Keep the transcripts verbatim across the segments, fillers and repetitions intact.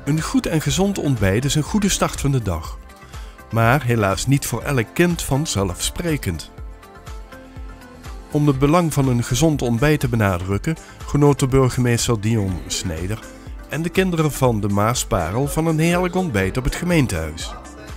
Een goed en gezond ontbijt is een goede start van de dag. Maar helaas niet voor elk kind vanzelfsprekend. Om het belang van een gezond ontbijt te benadrukken, genoten burgemeester Dion Snijder en de kinderen van de Maasparel van een heerlijk ontbijt op het gemeentehuis.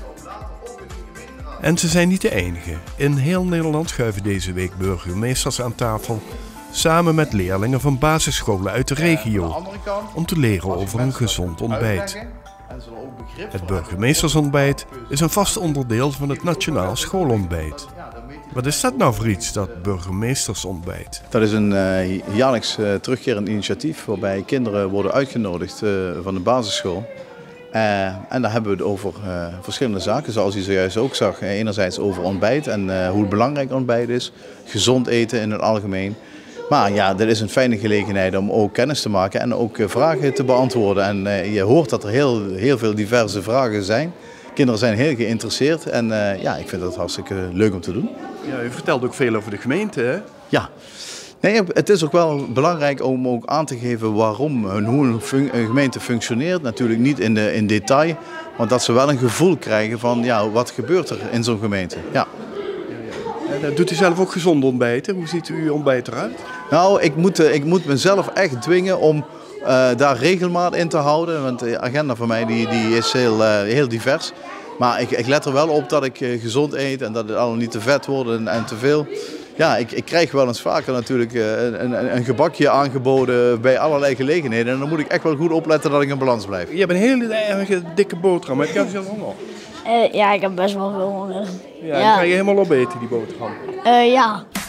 En ze zijn niet de enige. In heel Nederland schuiven deze week burgemeesters aan tafel, samen met leerlingen van basisscholen uit de regio, om te leren over een gezond ontbijt. Het burgemeestersontbijt is een vast onderdeel van het Nationaal Schoolontbijt. Wat is dat nou voor iets, dat burgemeestersontbijt? Dat is een uh, jaarlijks uh, terugkerend initiatief waarbij kinderen worden uitgenodigd uh, van de basisschool. Uh, en daar hebben we het over uh, verschillende zaken, zoals u zojuist ook zag. Uh, enerzijds over ontbijt en uh, hoe belangrijk ontbijt is, gezond eten in het algemeen. Maar ja, dit is een fijne gelegenheid om ook kennis te maken en ook uh, vragen te beantwoorden. En uh, je hoort dat er heel, heel veel diverse vragen zijn. Kinderen zijn heel geïnteresseerd en uh, ja, ik vind dat hartstikke leuk om te doen. Ja, u vertelt ook veel over de gemeente, hè? Ja. Nee, het is ook wel belangrijk om ook aan te geven waarom en hoe een, fun een gemeente functioneert. Natuurlijk niet in, de, in detail, maar dat ze wel een gevoel krijgen van ja, wat gebeurt er in zo'n gemeente. Ja. Ja, ja. Doet u zelf ook gezond ontbijten? Hoe ziet uw ontbijt eruit? Nou, ik moet, ik moet mezelf echt dwingen om uh, daar regelmaat in te houden. Want de agenda van mij die, die is heel, uh, heel divers. Maar ik, ik let er wel op dat ik uh, gezond eet en dat het allemaal niet te vet wordt en, en te veel. Ja, ik, ik krijg wel eens vaker natuurlijk een, een, een gebakje aangeboden bij allerlei gelegenheden. En dan moet ik echt wel goed opletten dat ik in balans blijf. Je hebt een hele erg dikke boterham. Heb je veel honger? Uh, ja, ik heb best wel veel honger. Ja, ja. Die ga je helemaal opeten, die boterham? Uh, ja.